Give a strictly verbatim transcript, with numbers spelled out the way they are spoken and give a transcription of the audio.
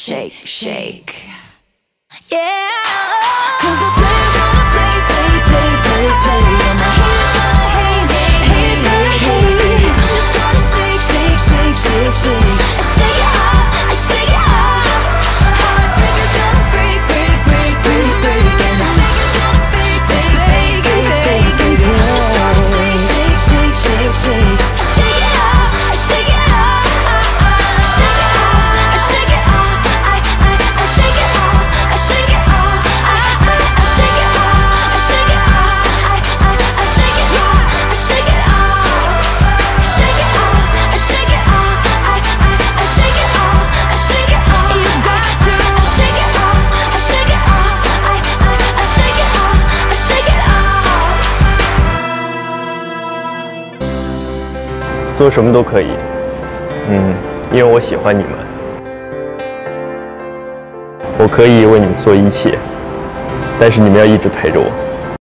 shake, shake. Yeah, 'cause the players gonna play, play, play, play, play, and the haters gonna hate, hate, haters gonna hate. I'm just gonna shake, shake, shake, shake, shake. I shake it off, I shake it off. Heartbreakers gonna break, break, break, break, break, and the fakers gonna fake, fake, fake, fake, fake. I'm just gonna shake, shake, shake, shake, shake. I shake it off, I shake it off. I shake it off, I shake it off. I, I, I shake it off, I shake it off. I, I, I shake it off, I shake it off. I, I, I shake it off, I shake it off. Shake it off, I shake it off. I, I, I shake it off, I shake it off. You got to shake it off, I shake it off. I, I, I shake it off, I shake it off. 做什么都可以，嗯，因为我喜欢你们，我可以为你们做一切，但是你们要一直陪着我。